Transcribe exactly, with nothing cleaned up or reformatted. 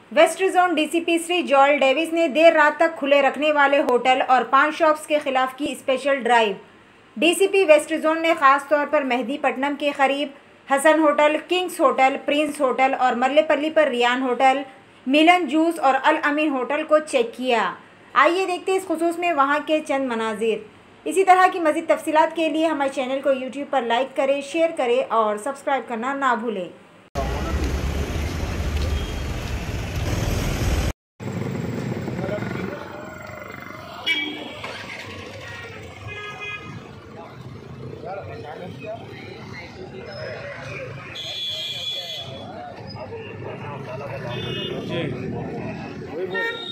Waste zone DCP Shri Joel Davis ने देर रात तक खुले रखने वाले होटल और पान शॉप्स के खिलाफ की special drive. DCP west zone ने खास तौर पर मेहदीपट्टनम के करीब Hasan hotel, Kings hotel, Prince hotel और मल्लेपल्ली पर रियान होटल, मिलन जूस और अल अमीन होटल को चेक किया। आइए देखते इस खुसूस में वहां के चंद मनाजिर। इसी तरह की मज़ीद तफसीलात के लिए हमारे चैनल को यूट्यूब पर लाइक करें, शेयर करें और सब्सक्राइब करना ना भूलें। जी वही बोल